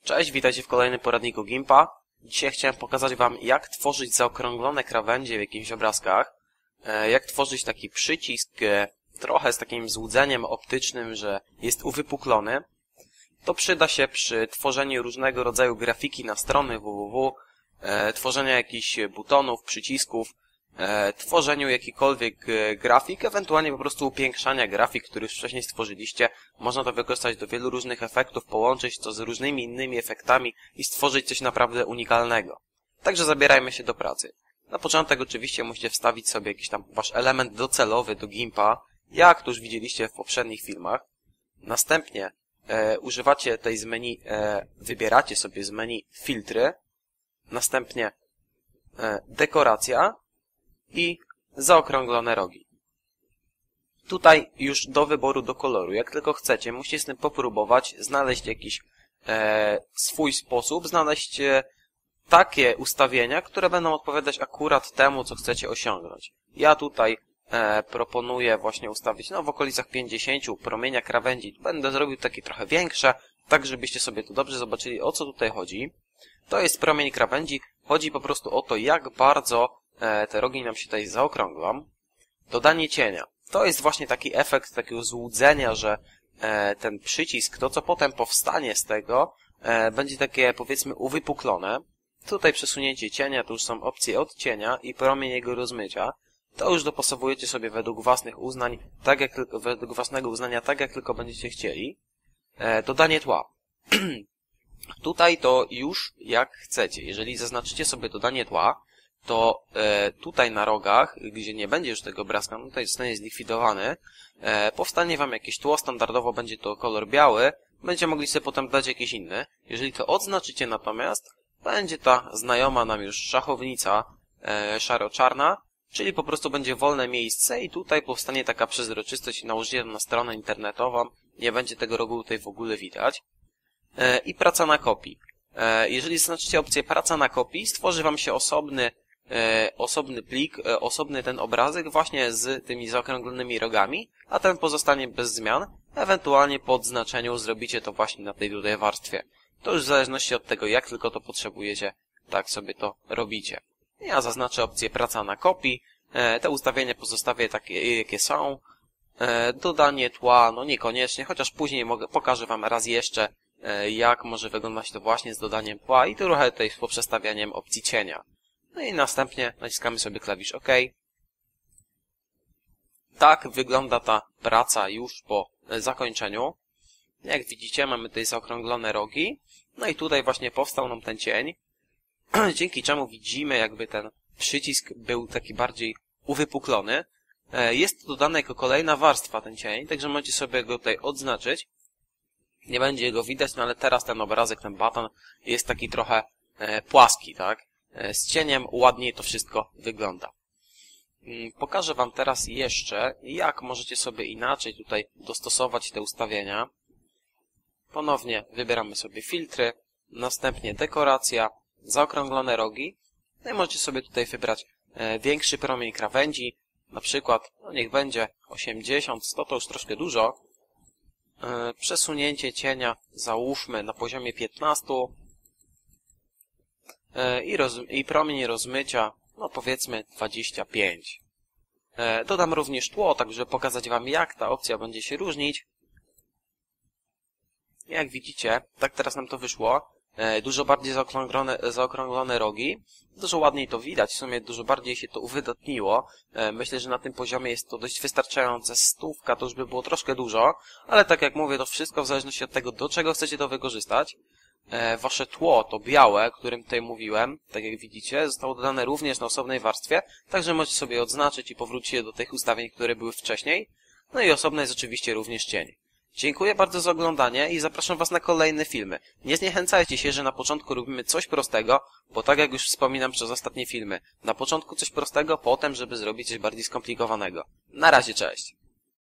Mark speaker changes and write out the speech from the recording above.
Speaker 1: Cześć, witajcie w kolejnym poradniku Gimpa. Dzisiaj chciałem pokazać Wam, jak tworzyć zaokrąglone krawędzie w jakichś obrazkach, jak tworzyć taki przycisk trochę z takim złudzeniem optycznym, że jest uwypuklony. To przyda się przy tworzeniu różnego rodzaju grafiki na strony www, tworzenia jakichś butonów, przycisków, tworzeniu jakikolwiek grafik, ewentualnie po prostu upiększania grafik, który już wcześniej stworzyliście. Można to wykorzystać do wielu różnych efektów, połączyć to z różnymi innymi efektami i stworzyć coś naprawdę unikalnego. Także zabierajmy się do pracy. Na początek oczywiście musicie wstawić sobie jakiś tam wasz element docelowy do Gimpa, jak to już widzieliście w poprzednich filmach. Następnie używacie tej z menu, wybieracie sobie z menu filtry, następnie dekoracja i zaokrąglone rogi. Tutaj już do wyboru do koloru, jak tylko chcecie, musicie z tym popróbować, znaleźć jakiś swój sposób, znaleźć takie ustawienia, które będą odpowiadać akurat temu, co chcecie osiągnąć. Ja tutaj proponuję właśnie ustawić w okolicach 50 promienia krawędzi. Będę zrobił takie trochę większe, tak żebyście sobie tu dobrze zobaczyli, o co tutaj chodzi. To jest promień krawędzi. Chodzi po prostu o to, jak bardzo te rogi nam się tutaj zaokrąglą. Dodanie cienia. To jest właśnie taki efekt takiego złudzenia, że ten przycisk, to co potem powstanie z tego, będzie takie powiedzmy uwypuklone. Tutaj przesunięcie cienia, to już są opcje odcienia i promień jego rozmycia. To już dopasowujecie sobie według własnych uznań, według własnego uznania, tak jak tylko będziecie chcieli. Dodanie tła. Tutaj to już jak chcecie. Jeżeli zaznaczycie sobie dodanie tła, to tutaj na rogach, gdzie nie będzie już tego obrazka, tutaj zostanie zlikwidowany, powstanie Wam jakieś tło, standardowo będzie to kolor biały, będziecie mogli sobie potem dać jakiś inny. Jeżeli to odznaczycie natomiast, będzie ta znajoma nam już szachownica szaro-czarna, czyli po prostu będzie wolne miejsce i tutaj powstanie taka przezroczystość, nałożycie to na stronę internetową, nie będzie tego rogu tutaj w ogóle widać. I praca na kopii. Jeżeli zaznaczycie opcję praca na kopii, stworzy Wam się osobny plik, osobny ten obrazek właśnie z tymi zaokrąglonymi rogami, a ten pozostanie bez zmian. Ewentualnie po odznaczeniu zrobicie to właśnie na tej tutaj warstwie. To już w zależności od tego, jak tylko to potrzebujecie, tak sobie to robicie. Ja zaznaczę opcję praca na kopii. Te ustawienia pozostawię takie, jakie są. Dodanie tła, niekoniecznie, chociaż później pokażę Wam raz jeszcze, jak może wyglądać to właśnie z dodaniem tła i trochę tutaj z poprzestawianiem opcji cienia. No i następnie naciskamy sobie klawisz OK. Tak wygląda ta praca już po zakończeniu. Jak widzicie, mamy tutaj zaokrąglone rogi. No i tutaj właśnie powstał nam ten cień, dzięki czemu widzimy, jakby ten przycisk był taki bardziej uwypuklony. Jest to dodane jako kolejna warstwa ten cień, także możecie sobie go tutaj odznaczyć. Nie będzie go widać, ale teraz ten obrazek, ten baton jest taki trochę płaski, tak? Z cieniem ładniej to wszystko wygląda. Pokażę Wam teraz jeszcze, jak możecie sobie inaczej tutaj dostosować te ustawienia. Ponownie wybieramy sobie filtry, następnie dekoracja, zaokrąglone rogi. No i możecie sobie tutaj wybrać większy promień krawędzi, na przykład, niech będzie 80, 100 to już troszkę dużo. Przesunięcie cienia załóżmy na poziomie 15 i promień rozmycia, powiedzmy 25. Dodam również tło, tak żeby pokazać Wam, jak ta opcja będzie się różnić. Jak widzicie, tak teraz nam to wyszło. Dużo bardziej zaokrąglone rogi. Dużo ładniej to widać, w sumie dużo bardziej się to uwydatniło. Myślę, że na tym poziomie jest to dość wystarczające. 100 to już by było troszkę dużo, ale tak jak mówię, to wszystko w zależności od tego, do czego chcecie to wykorzystać. Wasze tło, to białe, o którym tutaj mówiłem, tak jak widzicie, zostało dodane również na osobnej warstwie, także możecie sobie odznaczyć i powrócić do tych ustawień, które były wcześniej. No i osobne jest oczywiście również cień. Dziękuję bardzo za oglądanie i zapraszam Was na kolejne filmy. Nie zniechęcajcie się, że na początku robimy coś prostego, bo tak jak już wspominam przez ostatnie filmy, na początku coś prostego, potem żeby zrobić coś bardziej skomplikowanego. Na razie, cześć!